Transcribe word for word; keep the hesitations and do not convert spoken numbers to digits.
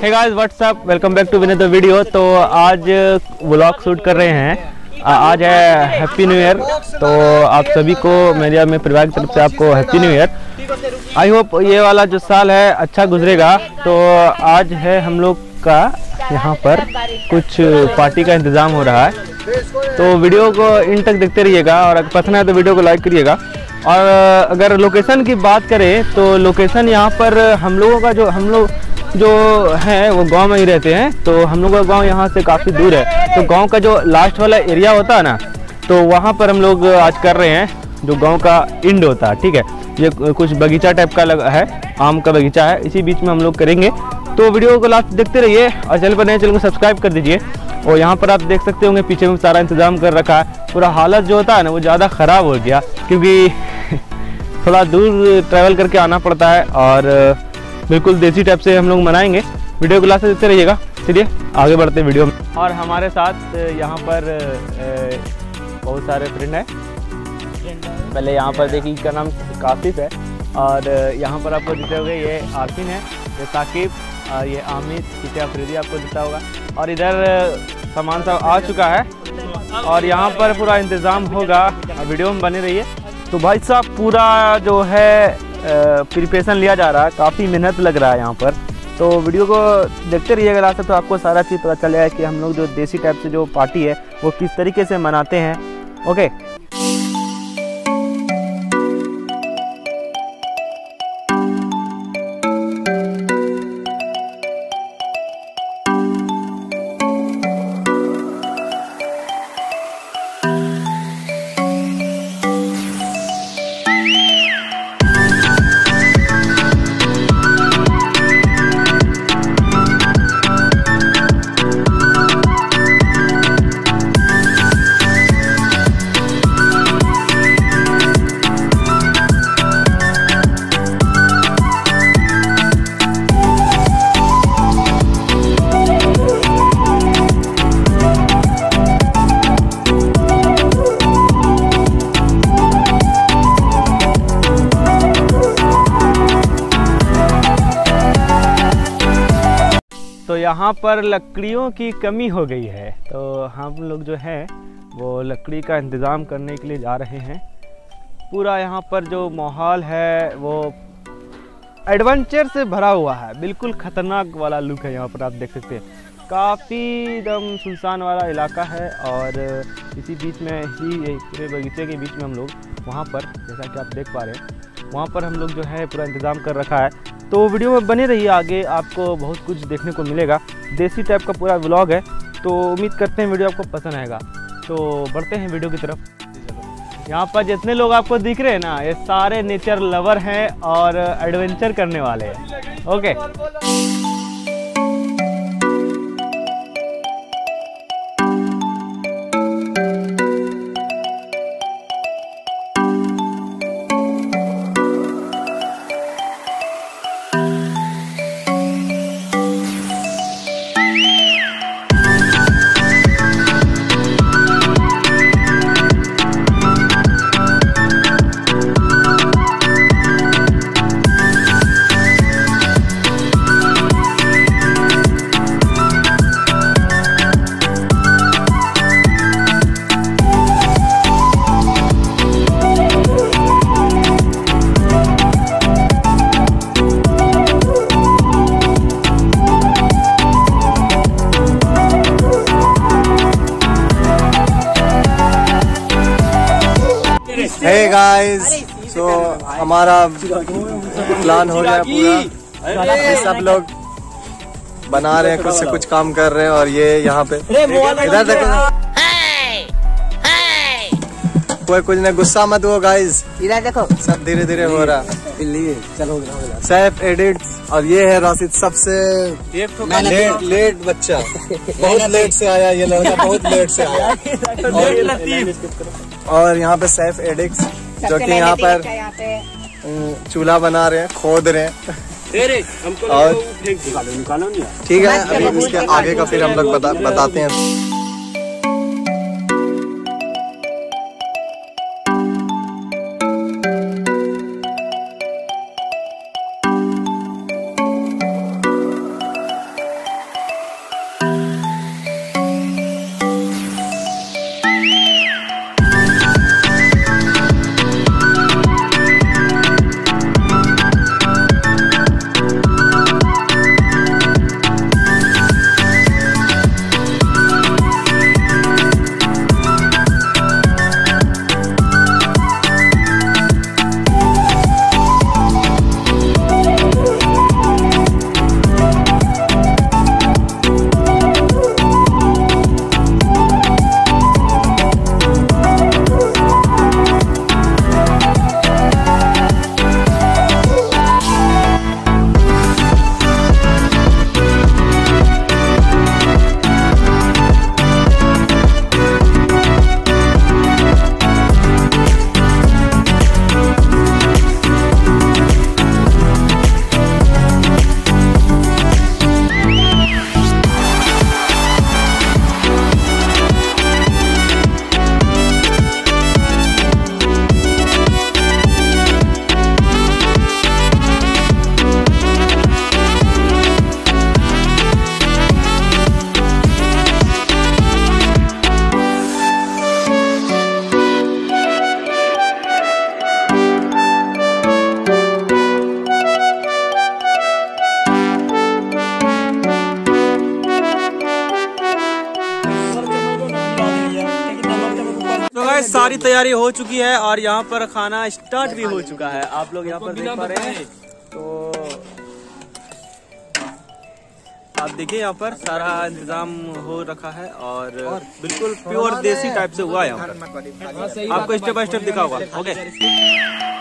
Hey guys what's up, welcome back to winner the video. तो आज vlog shoot कर रहे हैं। आज है हैप्पी न्यू ईयर, तो आप सभी को मेरे में परिवार की तरफ से आपको happy new year. I hope ये वाला जो साल है अच्छा गुजरेगा। तो आज है हम लोग का यहाँ पर कुछ पार्टी का इंतज़ाम हो रहा है, तो वीडियो को इन तक देखते रहिएगा और अगर पसंद है तो वीडियो को लाइक करिएगा। और अगर लोकेशन की बात करें तो लोकेशन यहाँ पर हम लोगों का जो हम लोग जो है वो गांव में ही रहते हैं, तो हम लोग का गांव यहाँ से काफ़ी दूर है। तो गांव का जो लास्ट वाला एरिया होता है ना, तो वहाँ पर हम लोग आज कर रहे हैं, जो गांव का इंड होता है। ठीक है, ये कुछ बगीचा टाइप का लगा है, आम का बगीचा है, इसी बीच में हम लोग करेंगे। तो वीडियो को लास्ट देखते रहिए और चैनल पर नए चैनल को सब्सक्राइब कर दीजिए। और यहाँ पर आप देख सकते होंगे पीछे में सारा इंतज़ाम कर रखा है। पूरा हालत जो होता है ना वो ज़्यादा ख़राब हो गया, क्योंकि थोड़ा दूर ट्रैवल करके आना पड़ता है और बिल्कुल देसी टाइप से हम लोग मनाएंगे। वीडियो को लास्ट देखते रहिएगा। चलिए आगे बढ़ते हैं वीडियो में। और हमारे साथ यहाँ पर बहुत सारे फ्रेंड हैं। पहले यहाँ पर देखिए, इसका नाम कासिफ है और यहाँ पर आपको दिखे होंगे ये आरफिन है, ये साकिब, ये आमिर, पीछे अफरीदी आपको दिखता होगा। और इधर सामान सब आ चुका है और यहाँ पर पूरा इंतज़ाम होगा, वीडियो में बने रहिए। तो भाई साहब पूरा जो है प्रिपरेशन लिया जा रहा है, काफ़ी मेहनत लग रहा है यहाँ पर। तो वीडियो को देखते रहिएगा लास्ट तक, तो आपको सारा चीज़ पता चल जाएगा कि हम लोग जो देसी टाइप से जो पार्टी है वो किस तरीके से मनाते हैं। ओके, तो यहाँ पर लकड़ियों की कमी हो गई है, तो हम लोग जो है वो लकड़ी का इंतज़ाम करने के लिए जा रहे हैं। पूरा यहाँ पर जो माहौल है वो एडवेंचर से भरा हुआ है, बिल्कुल ख़तरनाक वाला लुक है। यहाँ पर आप देख सकते हैं काफ़ी एकदम सुनसान वाला इलाका है और इसी बीच में ही पूरे बगीचे के बीच में हम लोग वहाँ पर, जैसा कि आप देख पा रहे हैं, वहाँ पर हम लोग जो है पूरा इंतज़ाम कर रखा है। तो वीडियो में बने रहिए, आगे आपको बहुत कुछ देखने को मिलेगा। देसी टाइप का पूरा व्लॉग है, तो उम्मीद करते हैं वीडियो आपको पसंद आएगा। तो बढ़ते हैं वीडियो की तरफ। यहाँ पर जितने लोग आपको दिख रहे हैं ना, ये सारे नेचर लवर हैं और एडवेंचर करने वाले हैं। ओके, हे गाइस, सो हमारा प्लान हो गया पूरा। ये सब लोग बना रहे हैं, कुछ से कुछ काम कर रहे हैं और ये यहाँ पे इधर देखो, कोई कुछ नहीं, गुस्सा मत हो गाइस, इधर देखो, सब धीरे धीरे हो रहा है। चलो सैफ एडिट्स, और ये है राशिद, सबसे लेट लेट बच्चा, बहुत लेट से आया ये लड़का, बहुत लेट से आया। और यहाँ पे सैफ एडिक्स जो कि यहाँ पर चूल्हा बना रहे हैं, खोद रहे हैं। और ठीक है, अभी इसके आगे का फिर हम लोग बता, बताते हैं। सारी तैयारी हो चुकी है और यहाँ पर खाना स्टार्ट भी हो चुका है। आप लोग यहाँ पर देख पा रहे हैं। तो आप देखिए यहाँ पर सारा इंतजाम हो रखा है और बिल्कुल प्योर देसी टाइप से हुआ है यहाँ पर। आपको स्टेप बाय स्टेप दिखा होगा। ओके।